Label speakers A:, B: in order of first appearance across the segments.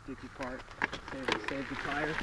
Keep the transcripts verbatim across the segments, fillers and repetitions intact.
A: sticky part. Save, save the tire.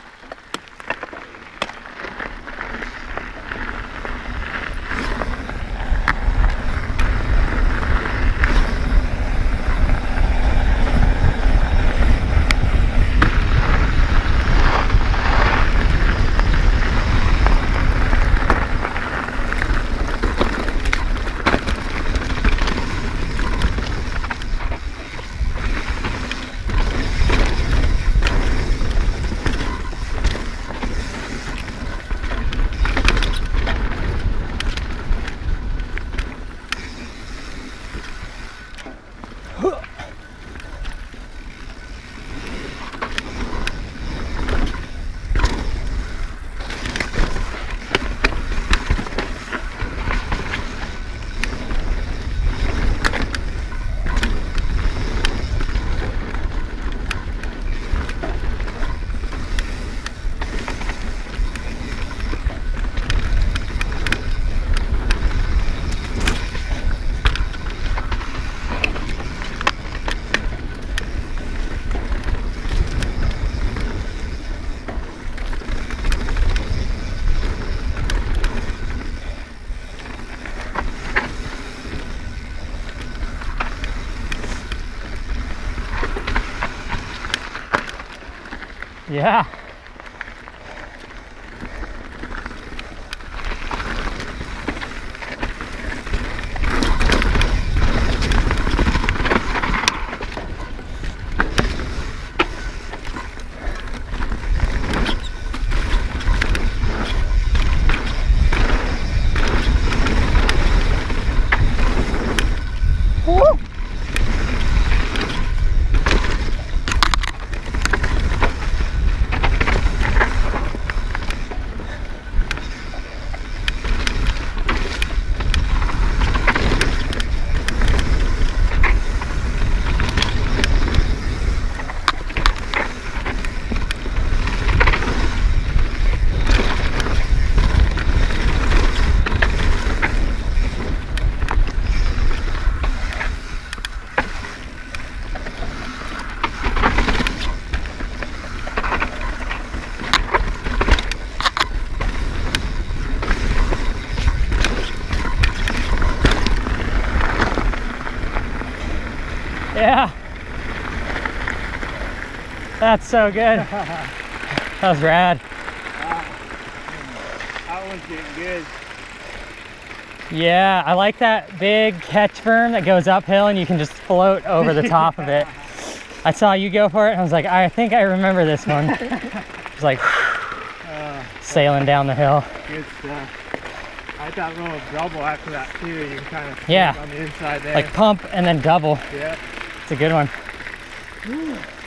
B: Yeah. Woo! Yeah. That's so good. That was rad.
A: Wow. That one's getting good.
B: Yeah, I like that big catch berm that goes uphill and you can just float over the top of it. I saw you go for it and I was like, I think I remember this one. It's like
A: uh,
B: sailing down the hill.
A: Good stuff. I thought a little double after that too. You can kind of
B: yeah,
A: on the inside there.
B: Like pump and then double.
A: Yeah.
B: It's a good one.